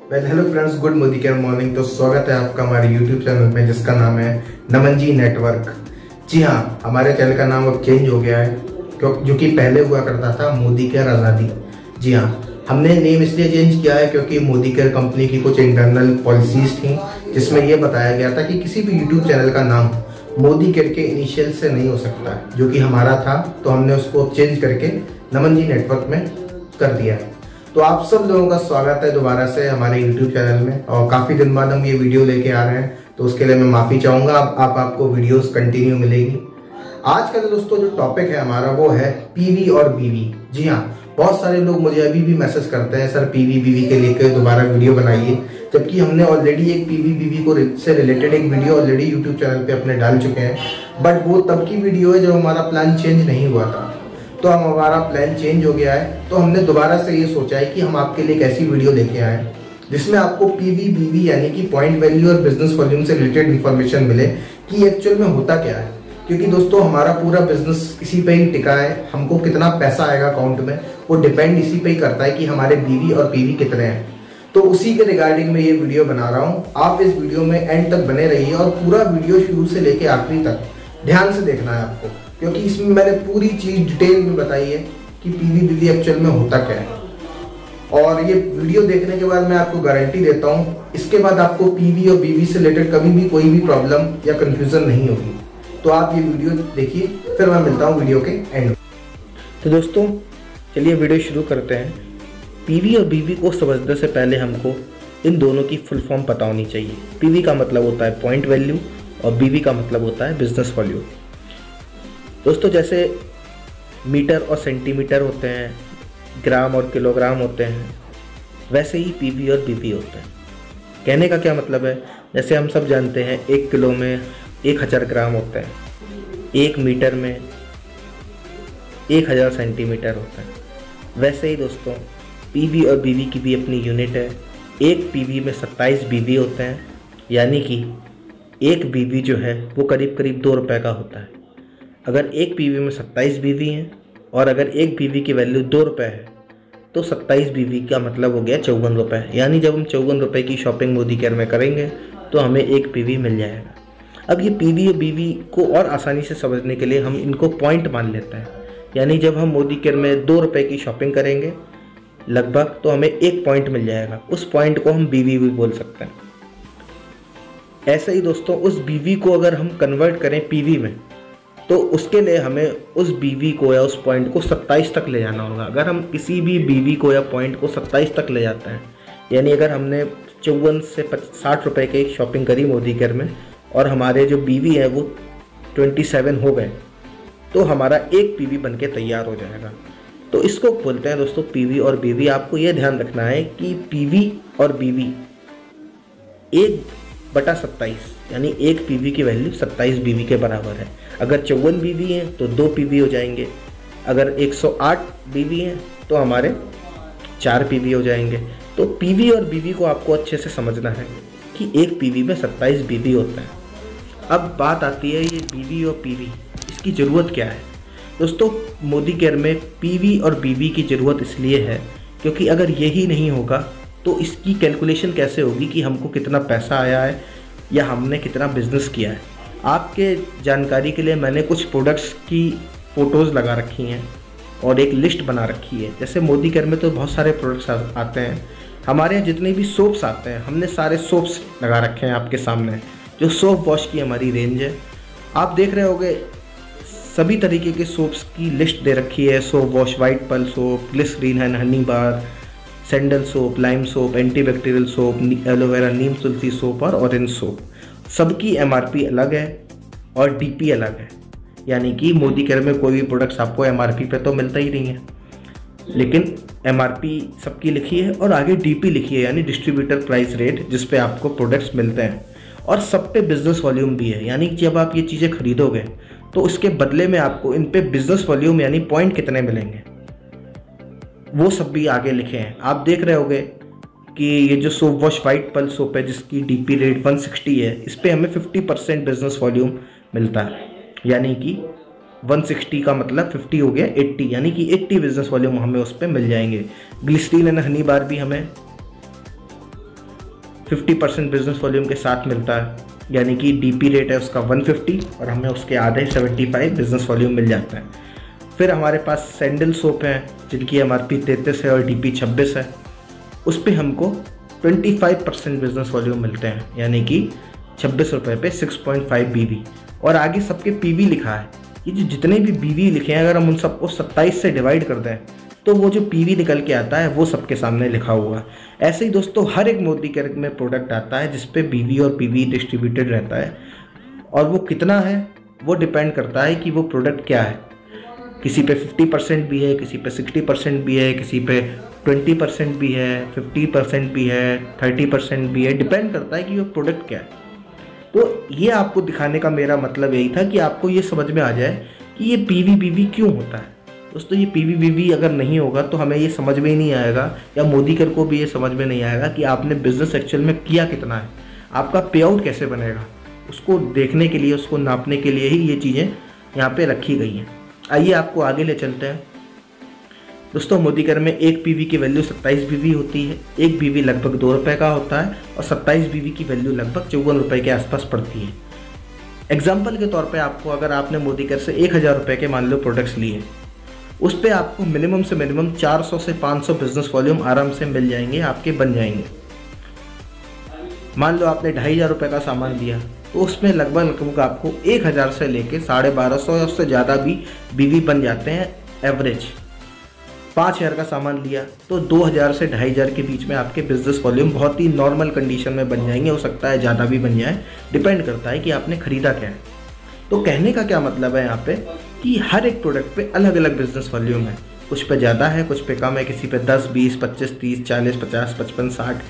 Hello friends, good Modicare morning. तो स्वागत है आपका हमारे यूट्यूब चैनल में जिसका नाम है नमन जी नेटवर्क। जी हाँ, हमारे चैनल का नाम अब चेंज हो गया है जो कि पहले हुआ करता था मोदी केयर आज़ादी। जी हाँ, हमने नेम इसलिए चेंज किया है क्योंकि मोदी केयर कंपनी की कुछ इंटरनल पॉलिसीज थी जिसमें यह बताया गया था कि किसी भी यूट्यूब चैनल का नाम मोदी केयर के इनिशियल से नहीं हो सकता, जो कि हमारा था। तो हमने उसको चेंज करके नमन जी नेटवर्क में कर दिया है। तो आप सब लोगों का स्वागत है दोबारा से हमारे YouTube चैनल में, और काफी दिन बाद हम ये वीडियो लेके आ रहे हैं, तो उसके लिए मैं माफी चाहूंगा। आपको वीडियोस कंटिन्यू मिलेगी। आज का दोस्तों जो टॉपिक है हमारा वो है पीवी और बीवी। जी हाँ, बहुत सारे लोग मुझे अभी भी मैसेज करते हैं, सर पीवी बीवी के लेकर दोबारा वीडियो बनाइए, जबकि हमने ऑलरेडी एक पीवी बीवी को से रिलेटेड एक वीडियो ऑलरेडी यूट्यूब चैनल पे अपने डाल चुके हैं। बट वो तब की वीडियो है जब हमारा प्लान चेंज नहीं हुआ था। तो हम हमारा प्लान चेंज हो गया है, तो हमने दोबारा से ये सोचा है कि हम आपके लिए एक ऐसी वीडियो लेके आए जिसमें आपको पीवी बीवी यानी कि पॉइंट वैल्यू और बिजनेस वॉल्यूम से रिलेटेड इन्फॉर्मेशन मिले कि एक्चुअल में होता क्या है। क्योंकि दोस्तों हमारा पूरा बिजनेस इसी पे ही टिका है। हमको कितना पैसा आएगा अकाउंट में वो डिपेंड इसी पे ही करता है कि हमारे बीवी और पीवी कितने हैं। तो उसी के रिगार्डिंग में ये वीडियो बना रहा हूँ। आप इस वीडियो में एंड तक बने रहिए और पूरा वीडियो शुरू से लेके आखिरी तक ध्यान से देखना है आपको, क्योंकि इसमें मैंने पूरी चीज डिटेल में बताई है कि पीवी बीवी एक्चुअल में होता क्या है। और ये वीडियो देखने के बाद मैं आपको गारंटी देता हूँ इसके बाद आपको पीवी और बीवी से रिलेटेड कभी भी कोई भी प्रॉब्लम या कंफ्यूजन नहीं होगी। तो आप ये वीडियो देखिए, फिर मैं मिलता हूँ वीडियो के एंड। तो दोस्तों चलिए वीडियो शुरू करते हैं। पीवी और बीवी को समझने से पहले हमको इन दोनों की फुल फॉर्म पता होनी चाहिए। पीवी का मतलब होता है पॉइंट वैल्यू और बीवी का मतलब होता है बिजनेस वॉल्यूम। दोस्तों जैसे मीटर और सेंटीमीटर होते हैं, ग्राम और किलोग्राम होते हैं, वैसे ही पीवी और बीवी होते हैं। कहने का क्या मतलब है, जैसे हम सब जानते हैं 1 किलो में 1000 ग्राम होते हैं, 1 मीटर में 1000 सेंटीमीटर होता है। वैसे ही दोस्तों पीवी और बीवी की भी अपनी यूनिट है। एक पीवी में 27 बीवी होते हैं, यानी कि एक बीवी जो है वो करीब करीब 2 रुपये का होता है। अगर एक पीवी में 27 बीवी हैं और अगर एक बीवी की वैल्यू 2 रुपये है तो 27 बीवी का मतलब हो गया 54 रुपये। यानी जब हम 54 रुपये की शॉपिंग मोदी केयर में करेंगे तो हमें एक पीवी मिल जाएगा। अब ये पीवी और बीवी को और आसानी से समझने के लिए हम इनको पॉइंट मान लेते हैं। यानी जब हम मोदी केयर में 2 रुपये की शॉपिंग करेंगे लगभग, तो हमें 1 पॉइंट मिल जाएगा। उस पॉइंट को हम बीवी भी बोल सकते हैं। ऐसे ही दोस्तों उस बीवी को अगर हम कन्वर्ट करें पीवी में तो उसके लिए हमें उस बीवी को या उस पॉइंट को 27 तक ले जाना होगा। अगर हम किसी भी बीवी को या पॉइंट को 27 तक ले जाते हैं, यानी अगर हमने 54 से 60 रुपये की शॉपिंग करी मोदी केयर में और हमारे जो बीवी है वो 27 हो गए, तो हमारा एक पीवी बन के तैयार हो जाएगा। तो इसको बोलते हैं दोस्तों पीवी और बीवी। आपको ये ध्यान रखना है कि पीवी और बीवी 1/27 यानी एक पीवी की वैल्यू 27 बीवी के बराबर है। अगर 54 बीवी हैं तो 2 पीवी हो जाएंगे। अगर 108 बीवी हैं तो हमारे 4 पीवी हो जाएंगे। तो पीवी और बीवी को आपको अच्छे से समझना है कि एक पीवी में 27 बीवी होता है। अब बात आती है ये बीवी और पीवी, इसकी ज़रूरत क्या है। दोस्तों मोदी केयर में पीवी और बीवी की ज़रूरत इसलिए है क्योंकि अगर यही नहीं होगा तो इसकी कैलकुलेशन कैसे होगी कि हमको कितना पैसा आया है या हमने कितना बिजनेस किया है। आपके जानकारी के लिए मैंने कुछ प्रोडक्ट्स की फ़ोटोज़ लगा रखी हैं और एक लिस्ट बना रखी है। जैसे मोदी केयर में तो बहुत सारे प्रोडक्ट्स आते हैं। हमारे यहाँ जितने भी सोप्स आते हैं हमने सारे सोप्स लगा रखे हैं आपके सामने, जो सोप वॉश की हमारी रेंज है। आप देख रहे होंगे सभी तरीके के सोप्स की लिस्ट दे रखी है। Soap wash, white pearl soap, glycerin and honey bar, sandal soap, lime soap, antibacterial soap, aloe vera neem tulsi soap और ऑरेंज सोप। सबकी एमआरपी अलग है और डीपी अलग है। यानी कि मोदी केयर में कोई भी प्रोडक्ट्स आपको एमआरपी पे तो मिलता ही नहीं है, लेकिन एमआरपी सबकी लिखी है और आगे डीपी लिखी है, यानी डिस्ट्रीब्यूटर प्राइस रेट, जिस पे आपको प्रोडक्ट्स मिलते हैं। और सब पे बिजनेस वॉल्यूम भी है, यानी जब आप ये चीज़ें खरीदोगे तो उसके बदले में आपको इन पे बिजनेस वॉल्यूम यानी पॉइंट कितने मिलेंगे वो सब भी आगे लिखे हैं। आप देख रहे होगे कि ये जो soap wash white pearl soap है जिसकी डीपी रेट 160 है, इस पर हमें 50% बिजनेस वॉल्यूम मिलता है। यानी कि 160 का मतलब 50 हो गया 80, यानी कि 80 बिजनेस वॉल्यूम हमें उस पर मिल जाएंगे। ग्लिसरीन एंड हनी बार भी हमें 50% बिजनेस वॉल्यूम के साथ मिलता है, यानी कि डीपी रेट है उसका 150 और हमें उसके आधे 75 बिजनेस वॉल्यूम मिल जाता है। फिर हमारे पास सैंडल सोप है जिनकी MRP 33 है और डीपी 26 है, उस पर हमको 25% बिजनेस वॉल्यूम मिलते हैं, यानी कि 26 रुपये पे 6.5 BV। और आगे सबके PV लिखा है, ये जो जितने भी BV लिखे हैं अगर हम उन सबको 27 से डिवाइड कर दें तो वो जो PV निकल के आता है वो सबके सामने लिखा हुआ है। ऐसे ही दोस्तों हर एक मोदी केयर में प्रोडक्ट आता है जिस पे BV और PV डिस्ट्रीब्यूटेड रहता है, और वो कितना है वो डिपेंड करता है कि वो प्रोडक्ट क्या है। किसी पे 50% भी है, किसी पे 60% भी है, किसी पे 20% भी है, 50% भी है, 30% भी है, डिपेंड करता है कि वो प्रोडक्ट क्या है। तो ये आपको दिखाने का मेरा मतलब यही था कि आपको ये समझ में आ जाए कि ये PV BV क्यों होता है। दोस्तों ये PV BV अगर नहीं होगा तो हमें ये समझ में ही नहीं आएगा, या मोदी केयर को भी ये समझ में नहीं आएगा कि आपने बिजनेस एक्चुअल में किया कितना है, आपका पे आउट कैसे बनेगा। उसको देखने के लिए, उसको नापने के लिए ही ये चीज़ें यहाँ पे रखी गई हैं। आइए आपको आगे ले चलते हैं। दोस्तों मोदी केयर में एक PV की वैल्यू 27 BV होती है, एक BV लगभग 2 रुपये का होता है और 27 BV की वैल्यू लगभग 54 रुपये के आसपास पड़ती है। एग्जाम्पल के तौर पे आपको, अगर आपने मोदी केयर से 1000 रुपये के मान लो प्रोडक्ट्स लिए, उस पर आपको मिनिमम से मिनिमम 400 से 500 बिजनेस वॉल्यूम आराम से मिल जाएंगे, आपके बन जाएंगे। मान लो आपने 2500 रुपये का सामान लिया तो उसमें लगभग आपको 1000 से लेके 1250 या उससे ज़्यादा भी BV बन जाते हैं एवरेज। 5000 का सामान लिया तो 2000 से 2500 के बीच में आपके बिजनेस वॉल्यूम बहुत ही नॉर्मल कंडीशन में बन जाएंगे, हो सकता है ज़्यादा भी बन जाए, डिपेंड करता है कि आपने खरीदा क्या है। तो कहने का क्या मतलब है यहाँ पे कि हर एक प्रोडक्ट पे अलग अलग बिजनेस वॉल्यूम है, कुछ पे ज़्यादा है, कुछ पे कम है, किसी पे 10, 20, 25, 30, 40, 50, 55, 60,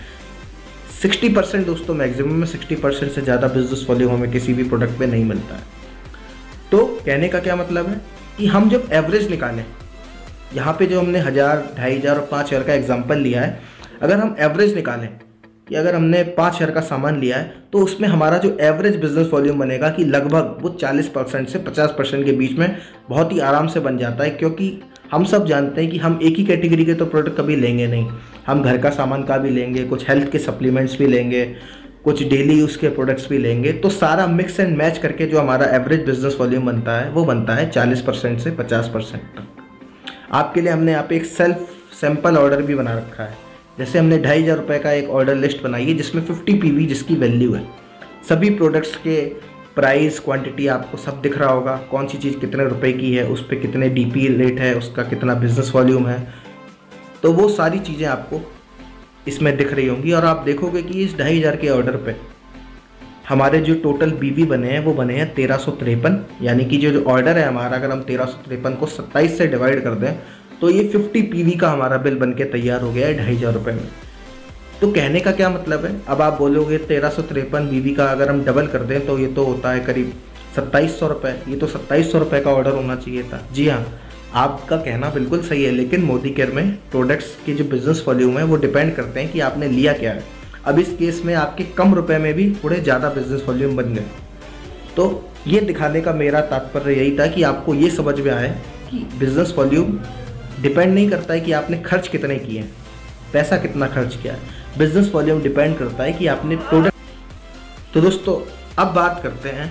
60% दोस्तों मैक्सिमम में 60% से ज़्यादा बिजनेस वॉल्यूम हमें किसी भी प्रोडक्ट पे नहीं मिलता है। तो कहने का क्या मतलब है कि हम जब एवरेज निकालें, यहाँ पे जो हमने 1000, 2500 और 5000 का एग्जाम्पल लिया है, अगर हम एवरेज निकालें कि अगर हमने 5000 का सामान लिया है तो उसमें हमारा जो एवरेज बिजनेस वॉल्यूम बनेगा कि लगभग वो 40% से 50% के बीच में बहुत ही आराम से बन जाता है, क्योंकि हम सब जानते हैं कि हम एक ही कैटेगरी के तो प्रोडक्ट कभी लेंगे नहीं, हम घर का सामान का भी लेंगे, कुछ हेल्थ के सप्लीमेंट्स भी लेंगे, कुछ डेली यूज़ के प्रोडक्ट्स भी लेंगे। तो सारा मिक्स एंड मैच करके जो हमारा एवरेज बिजनेस वॉल्यूम बनता है वो बनता है 40% से 50% तक। आपके लिए हमने यहाँ पे एक सेल्फ सैम्पल ऑर्डर भी बना रखा है। जैसे हमने 2500 रुपये का एक ऑर्डर लिस्ट बनाई है जिसमें 50 PV जिसकी वैल्यू है, सभी प्रोडक्ट्स के प्राइस, क्वांटिटी आपको सब दिख रहा होगा, कौन सी चीज़ कितने रुपए की है, उस पर कितने DP रेट है, उसका कितना बिजनेस वॉल्यूम है, तो वो सारी चीज़ें आपको इसमें दिख रही होंगी। और आप देखोगे कि इस 2500 के ऑर्डर पे हमारे जो टोटल BV बने हैं वो बने हैं 1353, यानी कि जो ऑर्डर है हमारा, अगर हम 1353 को 27 से डिवाइड कर दें तो ये 50 PV का हमारा बिल बन के तैयार हो गया है 2500 रुपये में। तो कहने का क्या मतलब है, अब आप बोलोगे 1353 BV का अगर हम डबल कर दें तो ये तो होता है करीब 2700 रुपये, ये तो 2700 रुपये का ऑर्डर होना चाहिए था। जी हाँ, आपका कहना बिल्कुल सही है, लेकिन मोदी केयर में प्रोडक्ट्स की जो बिजनेस वॉल्यूम है वो डिपेंड करते हैं कि आपने लिया क्या है। अब इस केस में आपके कम रुपए में भी थोड़े ज़्यादा बिजनेस वॉल्यूम बन गए। तो ये दिखाने का मेरा तात्पर्य यही था कि आपको ये समझ में आए कि बिजनेस वॉल्यूम डिपेंड नहीं करता है कि आपने खर्च कितने किए हैं, पैसा कितना खर्च किया है, बिजनेस वॉल्यूम डिपेंड करता है कि आपने प्रोडक्ट। तो दोस्तों अब बात करते हैं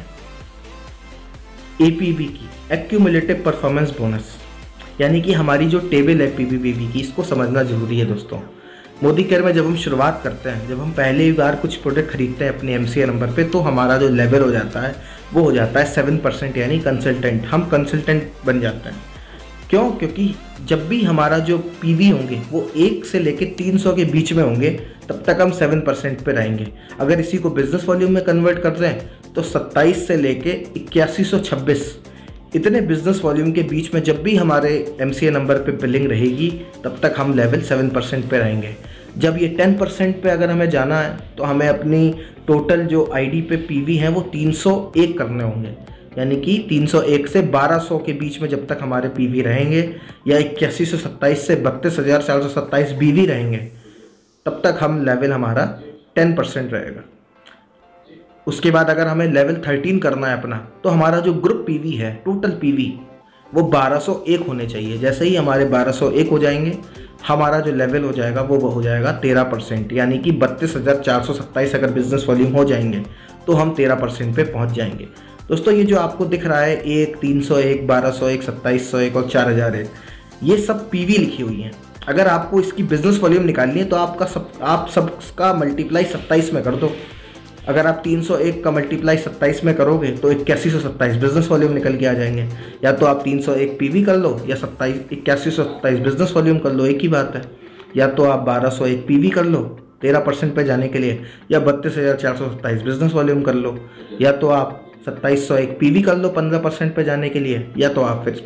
APB की, एक्यूमुलेटिव परफॉर्मेंस बोनस, यानी कि हमारी जो टेबल है PV की, इसको समझना जरूरी है दोस्तों। मोदी केयर में जब हम शुरुआत करते हैं, जब हम पहली बार कुछ प्रोडक्ट खरीदते हैं अपने MCA नंबर पे, तो हमारा जो लेवल हो जाता है वो हो जाता है 7%, यानी कंसल्टेंट, हम कंसल्टेंट बन जाते हैं। क्यों? क्योंकि जब भी हमारा जो PV होंगे वो 1 से लेके 300 के बीच में होंगे तब तक हम 7% पे रहेंगे। अगर इसी को बिजनेस वॉल्यूम में कन्वर्ट कर रहे हैं तो 27 से लेके 8126 इतने बिजनेस वॉल्यूम के बीच में जब भी हमारे MCA नंबर पे बिलिंग रहेगी तब तक हम लेवल 7% पे रहेंगे। जब ये 10% पे अगर हमें जाना है तो हमें अपनी टोटल जो ID पे PV हैं वो 301 करने होंगे, यानी कि 301 से 1200 के बीच में जब तक हमारे PV रहेंगे, या 8127 से 32,427 BV रहेंगे, तब तक हम लेवल हमारा 10% रहेगा। उसके बाद अगर हमें लेवल 13 करना है अपना, तो हमारा जो ग्रुप PV है, टोटल PV वो 1201 होने चाहिए। जैसे ही हमारे 1201 हो जाएंगे हमारा जो लेवल हो जाएगा वो हो जाएगा 13%, यानी कि 32,427 अगर बिजनेस वॉल्यूम हो जाएंगे तो हम 13% पे पहुंच जाएंगे। दोस्तों ये जो आपको दिख रहा है 1, 301, 1201, 2701 और 4001, ये सब पीवी लिखी हुई हैं। अगर आपको इसकी बिजनेस वॉल्यूम निकालनी है तो आप सबका मल्टीप्लाई 27 में कर दो। अगर आप 301 का मल्टीप्लाई 27 में करोगे तो 8127 बिजनेस वॉल्यूम निकल के आ जाएंगे। या तो आप 301 पीवी कर लो या 8127 बिजनेस वॉल्यूम कर लो, एक ही बात है। या तो आप 1201 पीवी कर लो 13% पे जाने के लिए, या 32,427 बिजनेस वॉल्यूम कर लो, या तो आप 2701 पीवी कर लो 15% पे जाने के लिए, या तो आप फिर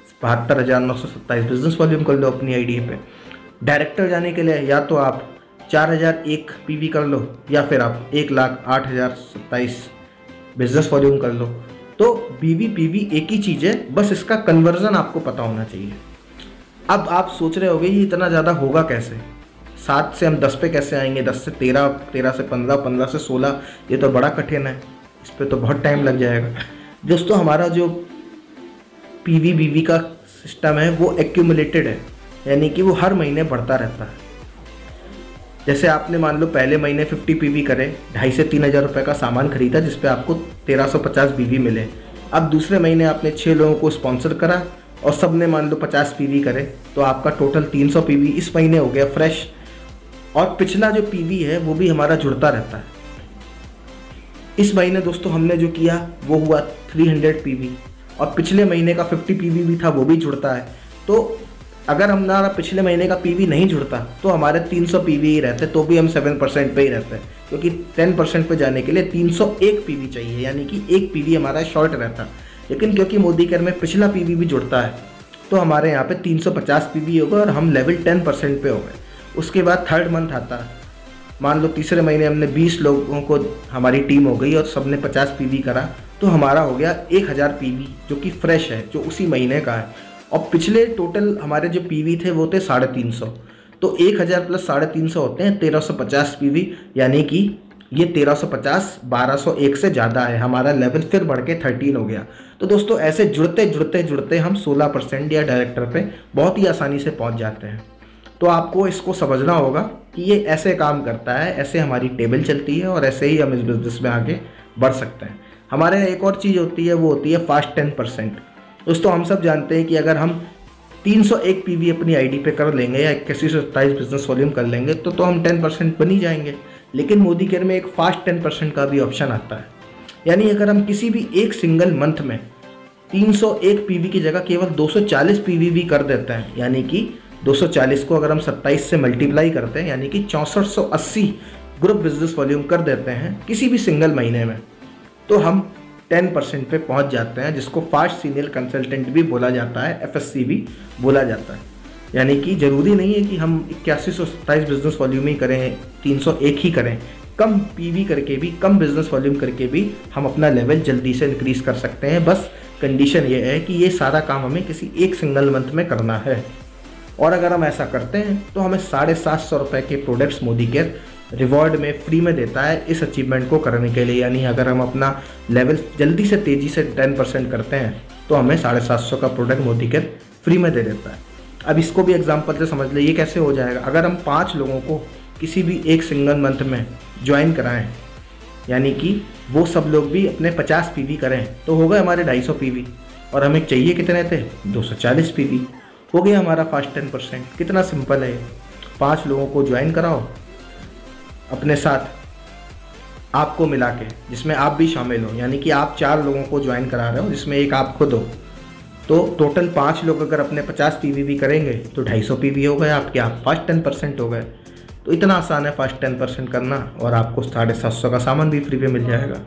72,927 बिजनेस वॉल्यूम कर लो अपनी आईडी पे। डायरेक्टर जाने के लिए या तो आप 4001 पीवी कर लो या फिर आप 1,08,027 बिजनेस वॉल्यूम कर लो। तो बीवी पीवी एक ही चीज़ है, बस इसका कन्वर्जन आपको पता होना चाहिए। अब आप सोच रहे होगे ये इतना ज़्यादा होगा कैसे, 7 से हम 10 पे कैसे आएंगे, 10 से 13, 13 से 15, 15 से 16, ये तो बड़ा कठिन है, इस पर तो बहुत टाइम लग जाएगा। दोस्तों हमारा जो पीवी बीवी का सिस्टम है वो एक्यूमुलेटेड है, यानी कि वो हर महीने बढ़ता रहता है। जैसे आपने मान लो पहले महीने 50 पीवी करे, 2,500 से 3,000 रुपये का सामान खरीदा जिस पे आपको 1350 पीवी मिले। अब दूसरे महीने आपने 6 लोगों को स्पॉन्सर करा और सब ने मान लो 50 पीवी करे, तो आपका टोटल 300 पीवी इस महीने हो गया फ्रेश। और पिछला जो पीवी है वो भी हमारा जुड़ता रहता है। इस महीने दोस्तों हमने जो किया वो हुआ 300 पीवी, और पिछले महीने का 50 पीवी भी था वो भी जुड़ता है। तो अगर हमारा पिछले महीने का पीवी नहीं जुड़ता तो हमारे 300 पीवी ही रहते, तो भी हम 7% पे ही रहते हैं, क्योंकि 10% पे जाने के लिए 301 पीवी चाहिए, यानी कि एक पीवी हमारा शॉर्ट रहता। लेकिन क्योंकि मोदी केयर में पिछला पीवी भी जुड़ता है तो हमारे यहाँ पे 350 पीवी होगा और हम लेवल 10% पे हो गए। उसके बाद थर्ड मंथ आता है, मान लो तीसरे महीने हमने 20 लोगों को हमारी टीम हो गई और सबने 50 पीवी करा, तो हमारा हो गया 1000 पीवी जो कि फ्रेश है, जो उसी महीने का है। और पिछले टोटल हमारे जो पीवी थे वो थे 350, तो 1000 प्लस 350 होते हैं 1350 पीवी, यानी कि ये 1350 1201 से ज़्यादा है। हमारा लेवल फिर बढ़ के 13 हो गया। तो दोस्तों ऐसे जुड़ते जुड़ते जुड़ते हम 16% या डायरेक्टर पे बहुत ही आसानी से पहुंच जाते हैं। तो आपको इसको समझना होगा कि ये ऐसे काम करता है, ऐसे हमारी टेबल चलती है और ऐसे ही हम इस बिज़नेस में आगे बढ़ सकते हैं। हमारे एक और चीज़ होती है, वो होती है फास्ट 10%। दोस्तों हम सब जानते हैं कि अगर हम 301 पीवी अपनी आईडी पे कर लेंगे या 8127 बिजनेस वॉल्यूम कर लेंगे तो हम 10% बन ही जाएंगे। लेकिन मोदी केयर में एक फास्ट 10% का भी ऑप्शन आता है, यानी अगर हम किसी भी एक सिंगल मंथ में 301 पीवी की जगह केवल 240 पीवी भी कर देते हैं, यानी कि 240 को अगर हम 27 से मल्टीप्लाई करते हैं, यानी कि 6480 ग्रुप बिजनेस वॉल्यूम कर देते हैं किसी भी सिंगल महीने में, तो हम 10% पे पहुंच जाते हैं, जिसको फास्ट सीनियर कंसल्टेंट भी बोला जाता है, FSC भी बोला जाता है। यानी कि ज़रूरी नहीं है कि हम 8127 बिजनेस वॉल्यूम ही करें, 301 ही करें, कम पीवी करके भी, कम बिजनेस वॉल्यूम करके भी हम अपना लेवल जल्दी से इंक्रीज़ कर सकते हैं। बस कंडीशन ये है कि ये सारा काम हमें किसी एक सिंगल मंथ में करना है। और अगर हम ऐसा करते हैं तो हमें 750 रुपये के प्रोडक्ट्स मोदी केयर रिवॉर्ड में फ्री में देता है इस अचीवमेंट को करने के लिए। यानी अगर हम अपना लेवल जल्दी से तेज़ी से 10% करते हैं तो हमें 750 का प्रोडक्ट मोदी केयर फ्री में दे देता है। अब इसको भी एग्जांपल से समझ लीजिए कैसे हो जाएगा। अगर हम 5 लोगों को किसी भी एक सिंगल मंथ में ज्वाइन कराएं, यानी कि वो सब लोग भी अपने 50 पीवी करें, तो हो गए हमारे 250 पीवी, और हमें चाहिए कितने थे 240 पीवी। हो गया हमारा फास्ट 10%। कितना सिंपल है। 5 लोगों को ज्वाइन कराओ अपने साथ, आपको मिला के, जिसमें आप भी शामिल हो, यानी कि आप 4 लोगों को ज्वाइन करा रहे हो जिसमें एक आप खुद हो, तो टोटल 5 लोग अगर अपने 50 पीवी भी करेंगे तो 250 पीवी हो गए आपके, आप फास्ट 10% हो गए। तो इतना आसान है फास्ट 10% करना, और आपको 750 का सामान भी फ्री में मिल जाएगा।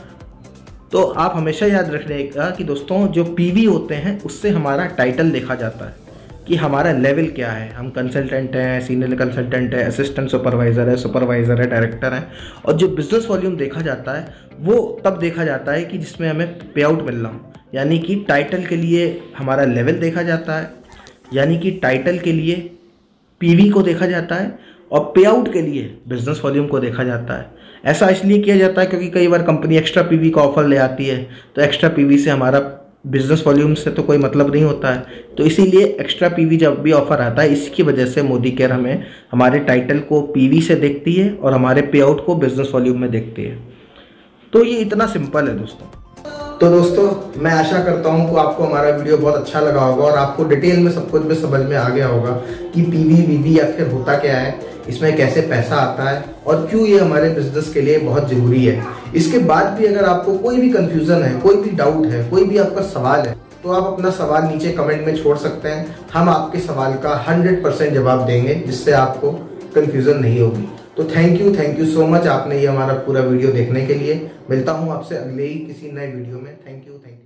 तो आप हमेशा याद रखिएगा कि दोस्तों जो पीवी होते हैं उससे हमारा टाइटल देखा जाता है कि हमारा लेवल क्या है। हम कंसल्टेंट हैं, सीनियर कंसल्टेंट है, असिस्टेंट सुपरवाइज़र है, डायरेक्टर है। और जो बिज़नेस वॉल्यूम देखा जाता है वो तब देखा जाता है कि जिसमें हमें पे आउट मिल रहा हो, यानी कि टाइटल के लिए हमारा लेवल देखा जाता है, यानी कि टाइटल के लिए पीवी को देखा जाता है, और पे आउट के लिए बिज़नेस वॉल्यूम को देखा जाता है। ऐसा इसलिए किया जाता है क्योंकि कई बार कंपनी एक्स्ट्रा पीवी का ऑफर ले आती है, तो एक्स्ट्रा पीवी से हमारा बिजनेस वॉल्यूम से तो कोई मतलब नहीं होता है। तो इसीलिए एक्स्ट्रा पीवी जब भी ऑफर आता है, इसकी वजह से मोदी केयर हमें हमारे टाइटल को पीवी से देखती है और हमारे पे आउट को बिजनेस वॉल्यूम में देखती है। तो ये इतना सिंपल है दोस्तों। तो दोस्तों मैं आशा करता हूँ कि आपको हमारा वीडियो बहुत अच्छा लगा होगा और आपको डिटेल में सब कुछ भी समझ में आ गया होगा कि पीवी वीवी आखिर होता क्या है, इसमें कैसे पैसा आता है और क्यों ये हमारे बिजनेस के लिए बहुत जरूरी है। इसके बाद भी अगर आपको कोई भी कंफ्यूजन है, कोई भी डाउट है, कोई भी आपका सवाल है, तो आप अपना सवाल नीचे कमेंट में छोड़ सकते हैं। हम आपके सवाल का 100% जवाब देंगे, जिससे आपको कंफ्यूजन नहीं होगी। तो थैंक यू सो मच आपने ये हमारा पूरा वीडियो देखने के लिए। मिलता हूँ आपसे अगले ही किसी नए वीडियो में। Thank you.